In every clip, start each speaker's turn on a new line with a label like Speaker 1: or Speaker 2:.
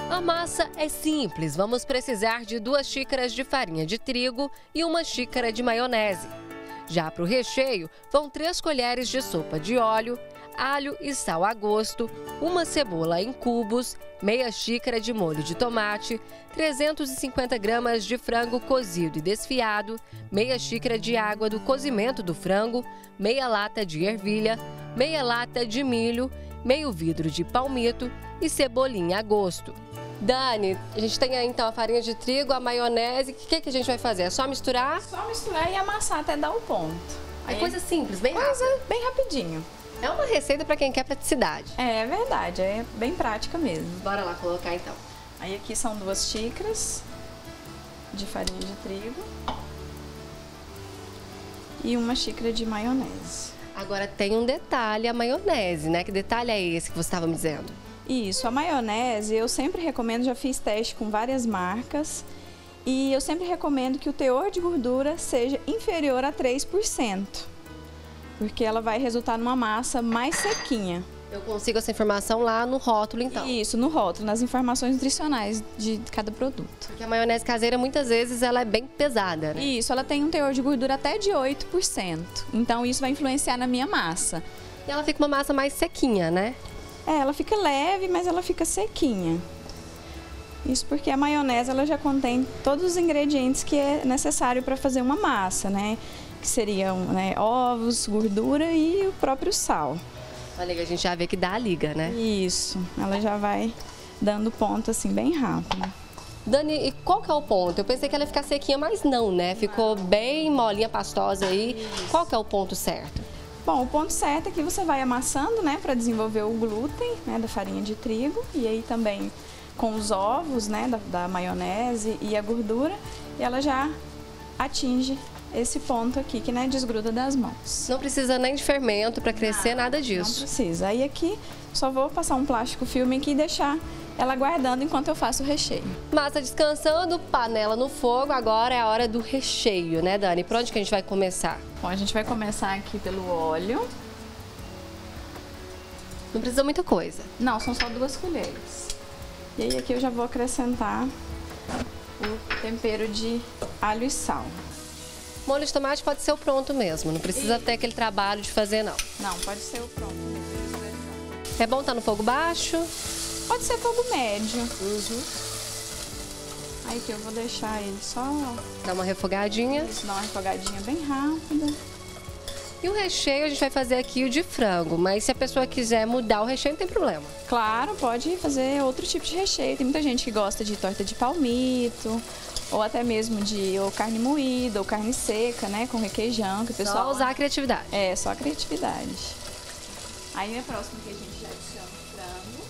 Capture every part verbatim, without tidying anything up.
Speaker 1: A massa é simples, vamos precisar de duas xícaras de farinha de trigo e uma xícara de maionese. Já para o recheio, vão três colheres de sopa de óleo, alho e sal a gosto, uma cebola em cubos, meia xícara de molho de tomate, trezentos e cinquenta gramas de frango cozido e desfiado, meia xícara de água do cozimento do frango, meia lata de ervilha, meia lata de milho, meio vidro de palmito e cebolinha a gosto. Dani, a gente tem aí então a farinha de trigo, a maionese. O que, que a gente vai fazer? É só misturar?
Speaker 2: Só misturar e amassar até dar o ponto.
Speaker 1: É coisa simples, bem
Speaker 2: Coisa
Speaker 1: rápida.
Speaker 2: bem rapidinho.
Speaker 1: É uma receita para quem quer praticidade.
Speaker 2: É verdade, é bem prática mesmo.
Speaker 1: Bora lá colocar então.
Speaker 2: Aí aqui são duas xícaras de farinha de trigo e uma xícara de maionese.
Speaker 1: Agora tem um detalhe, a maionese, né? Que detalhe é esse que você estava me dizendo?
Speaker 2: Isso, a maionese eu sempre recomendo, já fiz teste com várias marcas e eu sempre recomendo que o teor de gordura seja inferior a três por cento, porque ela vai resultar numa massa mais sequinha.
Speaker 1: Eu consigo essa informação lá no rótulo então?
Speaker 2: Isso, no rótulo, nas informações nutricionais de cada produto.
Speaker 1: Porque a maionese caseira muitas vezes ela é bem pesada, né?
Speaker 2: Isso, ela tem um teor de gordura até de oito por cento, então isso vai influenciar na minha massa.
Speaker 1: E ela fica uma massa mais sequinha, né?
Speaker 2: É, ela fica leve, mas ela fica sequinha. Isso porque a maionese ela já contém todos os ingredientes que é necessário para fazer uma massa, né? Que seriam, né, ovos, gordura e o próprio sal.
Speaker 1: Olha, a gente já vê que dá a liga, né?
Speaker 2: Isso, ela já vai dando ponto assim bem rápido.
Speaker 1: Dani, e qual que é o ponto? Eu pensei que ela ia ficar sequinha, mas não, né? Ficou bem molinha, pastosa aí. Isso. Qual que é o ponto certo?
Speaker 2: Bom, o ponto certo é que você vai amassando, né, para desenvolver o glúten, né, da farinha de trigo, e aí também com os ovos, né, da, da maionese e a gordura, e ela já atinge esse ponto aqui que, né, desgruda das mãos.
Speaker 1: Não precisa nem de fermento para crescer, não, nada disso.
Speaker 2: Não precisa. Aí aqui só vou passar um plástico filme aqui e deixar ela guardando enquanto eu faço o recheio.
Speaker 1: Massa descansando, panela no fogo, agora é a hora do recheio, né, Dani? Por onde que a gente vai começar?
Speaker 2: Bom, a gente vai começar aqui pelo óleo.
Speaker 1: Não precisa muita coisa.
Speaker 2: Não, são só duas colheres. E aí aqui eu já vou acrescentar o tempero de alho e sal.
Speaker 1: Molho de tomate pode ser o pronto mesmo, não precisa e... ter aquele trabalho de fazer, não.
Speaker 2: Não, pode ser o pronto.
Speaker 1: É bom estar no fogo baixo?
Speaker 2: Pode ser fogo médio.
Speaker 1: Uhum.
Speaker 2: Aí que eu vou deixar ele só...
Speaker 1: Dá uma refogadinha.
Speaker 2: Isso, dá uma refogadinha bem rápida.
Speaker 1: E o recheio a gente vai fazer aqui o de frango, mas se a pessoa quiser mudar o recheio, não tem problema.
Speaker 2: Claro, pode fazer outro tipo de recheio. Tem muita gente que gosta de torta de palmito, ou até mesmo de ou carne moída, ou carne seca, né, com requeijão. Que o pessoal...
Speaker 1: Só usar a criatividade.
Speaker 2: É, só a criatividade. Aí é próximo que a gente já adiciona o frango.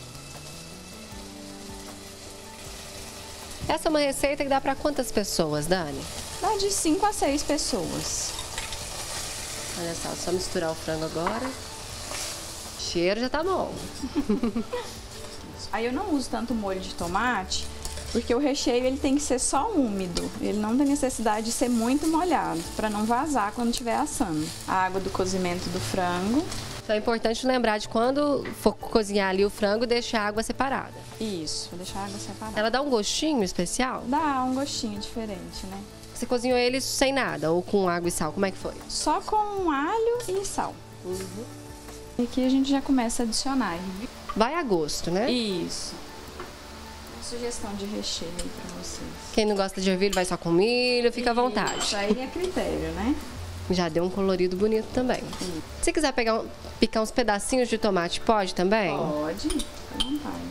Speaker 1: Essa é uma receita que dá para quantas pessoas, Dani?
Speaker 2: Dá de cinco a seis pessoas.
Speaker 1: Olha só, só misturar o frango agora. O cheiro já tá bom.
Speaker 2: Aí eu não uso tanto molho de tomate, porque o recheio ele tem que ser só úmido. Ele não tem necessidade de ser muito molhado, para não vazar quando estiver assando. A água do cozimento do frango.
Speaker 1: Então é importante lembrar de quando for cozinhar ali o frango, deixar a água separada.
Speaker 2: Isso, deixar a água separada.
Speaker 1: Ela dá um gostinho especial?
Speaker 2: Dá um gostinho diferente, né?
Speaker 1: Você cozinhou ele sem nada ou com água e sal? Como é que foi?
Speaker 2: Só com alho e sal.
Speaker 1: Uhum.
Speaker 2: E aqui a gente já começa a adicionar.
Speaker 1: Vai a gosto, né?
Speaker 2: Isso. Sugestão de recheio aí pra vocês.
Speaker 1: Quem não gosta de ervilha vai só com milho, fica à vontade.
Speaker 2: Isso aí é critério, né?
Speaker 1: Já deu um colorido bonito também. Sim. Se quiser pegar um, picar uns pedacinhos de tomate, pode também?
Speaker 2: Pode, fica à vontade.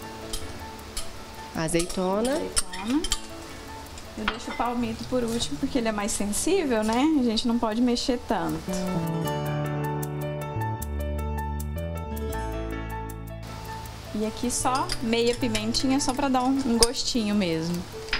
Speaker 1: Azeitona.
Speaker 2: Azeitona. Eu deixo o palmito por último porque ele é mais sensível, né? A gente não pode mexer tanto. E aqui só meia pimentinha, só para dar um, um gostinho mesmo.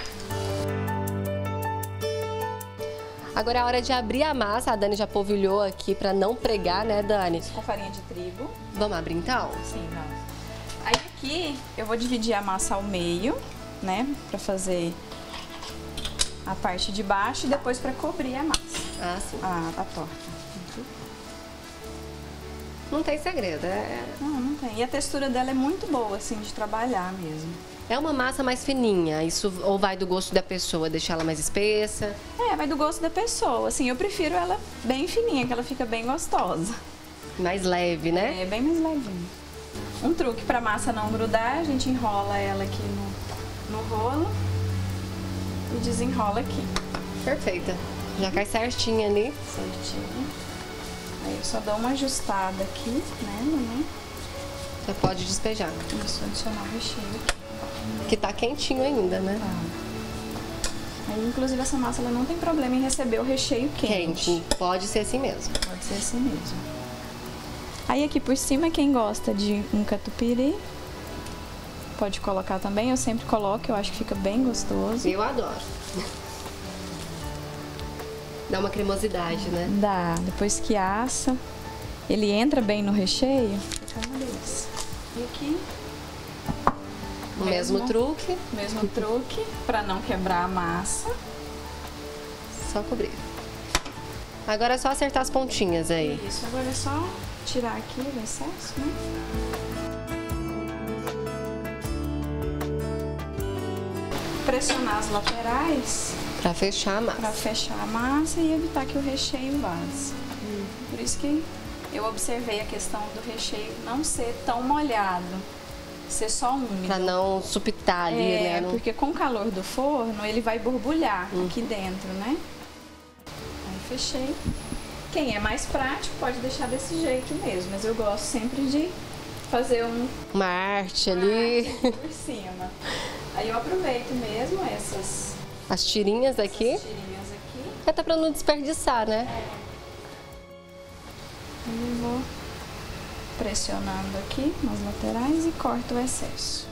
Speaker 1: Agora é a hora de abrir a massa. A Dani já polvilhou aqui para não pregar, né, Dani?
Speaker 2: Com farinha de trigo.
Speaker 1: Vamos abrir então?
Speaker 2: Sim, vamos. Aí aqui eu vou dividir a massa ao meio, né, para fazer a parte de baixo e depois para cobrir a massa.
Speaker 1: Ah, sim.
Speaker 2: A, a torta.
Speaker 1: Não tem segredo, é...
Speaker 2: Não, não tem. E a textura dela é muito boa, assim, de trabalhar mesmo.
Speaker 1: É uma massa mais fininha, isso ou vai do gosto da pessoa, deixar ela mais espessa?
Speaker 2: É, vai do gosto da pessoa. Assim, eu prefiro ela bem fininha, que ela fica bem gostosa.
Speaker 1: Mais leve, né?
Speaker 2: É, bem mais levinha. Um truque pra massa não grudar, a gente enrola ela aqui no, no rolo e desenrola aqui.
Speaker 1: Perfeita. Já cai certinha ali.
Speaker 2: Certinho. Aí eu só dou uma ajustada aqui, né, mamãe?
Speaker 1: Já pode despejar.
Speaker 2: Isso, adicionar o recheio aqui.
Speaker 1: Que tá quentinho ainda, né?
Speaker 2: Tá. Aí, inclusive, essa massa ela não tem problema em receber o recheio quente.
Speaker 1: Quente. Pode ser assim mesmo.
Speaker 2: Pode ser assim mesmo. Aí aqui por cima, quem gosta de um catupiry, pode colocar também. Eu sempre coloco, eu acho que fica bem gostoso.
Speaker 1: Eu adoro. Dá uma cremosidade, né?
Speaker 2: Dá. Depois que assa, ele entra bem no recheio. Fica uma delícia. E aqui...
Speaker 1: O mesmo, mesmo truque.
Speaker 2: Mesmo truque, para não quebrar a massa.
Speaker 1: Só cobrir. Agora é só acertar as pontinhas aí.
Speaker 2: Isso, agora é só tirar aqui o excesso, né? Pressionar as laterais.
Speaker 1: Para fechar a massa.
Speaker 2: Para fechar a massa e evitar que o recheio vaze. Hum. Por isso que eu observei a questão do recheio não ser tão molhado. Ser só úmido.
Speaker 1: Pra não supitar ali,
Speaker 2: é,
Speaker 1: né?
Speaker 2: É,
Speaker 1: não...
Speaker 2: porque com o calor do forno, ele vai borbulhar hum. aqui dentro, né? Aí fechei. Quem é mais prático pode deixar desse jeito mesmo, mas eu gosto sempre de fazer um...
Speaker 1: Uma arte
Speaker 2: uma
Speaker 1: ali.
Speaker 2: Arte por cima. Aí eu aproveito mesmo essas...
Speaker 1: As tirinhas aqui.
Speaker 2: Essas tirinhas aqui.
Speaker 1: Até pra não desperdiçar, né?
Speaker 2: É. Eu vou... pressionando aqui nas laterais e corto o excesso.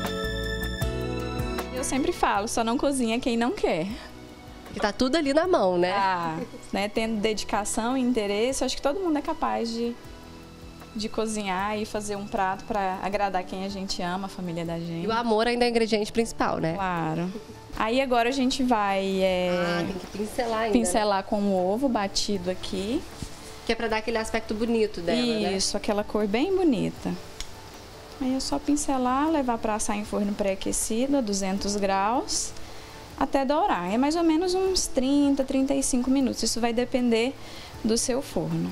Speaker 2: Eu sempre falo, só não cozinha quem não quer.
Speaker 1: Que tá tudo ali na mão, né?
Speaker 2: Ah, né? Tendo dedicação e interesse, acho que todo mundo é capaz de, de cozinhar e fazer um prato para agradar quem a gente ama, a família da gente.
Speaker 1: E o amor ainda é o ingrediente principal, né?
Speaker 2: Claro. Aí agora a gente vai é,
Speaker 1: ah, tem que pincelar ainda,
Speaker 2: pincelar
Speaker 1: né?
Speaker 2: com o ovo batido aqui.
Speaker 1: Que é pra dar aquele aspecto bonito dela, né?
Speaker 2: Isso, aquela cor bem bonita. Aí é só pincelar, levar para assar em forno pré-aquecido a duzentos graus até dourar. É mais ou menos uns trinta, trinta e cinco minutos. Isso vai depender do seu forno.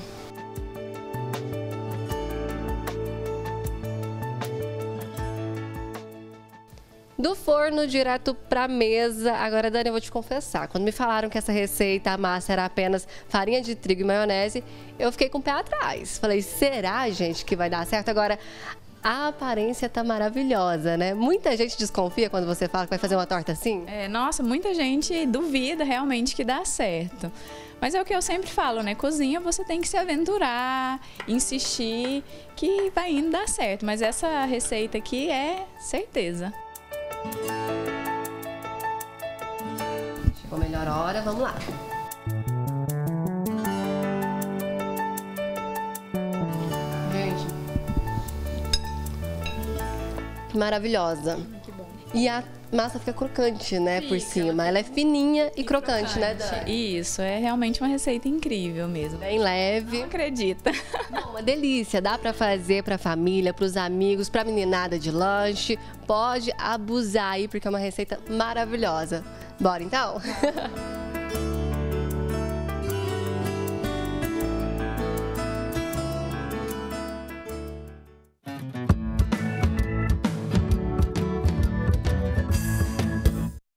Speaker 1: Do forno direto pra mesa. Agora, Dani, eu vou te confessar. Quando me falaram que essa receita, a massa era apenas farinha de trigo e maionese, eu fiquei com o pé atrás. Falei, será, gente, que vai dar certo? Agora, a aparência tá maravilhosa, né? Muita gente desconfia quando você fala que vai fazer uma torta assim.
Speaker 2: É, nossa, muita gente duvida realmente que dá certo. Mas é o que eu sempre falo, né? Cozinha você tem que se aventurar, insistir, que vai indo dar certo. Mas essa receita aqui é certeza.
Speaker 1: Chegou a melhor hora, vamos lá. Gente, que maravilhosa.
Speaker 2: Que bom.
Speaker 1: E a massa fica crocante, né,
Speaker 2: Fica,
Speaker 1: por cima. Ela, ela é fininha e, e crocante, crocante, né, Dani?
Speaker 2: Isso, é realmente uma receita incrível mesmo.
Speaker 1: Bem leve.
Speaker 2: Não acredita.
Speaker 1: Não, uma delícia. Dá pra fazer pra família, pros amigos, pra meninada de lanche. Pode abusar aí, porque é uma receita maravilhosa. Bora, então?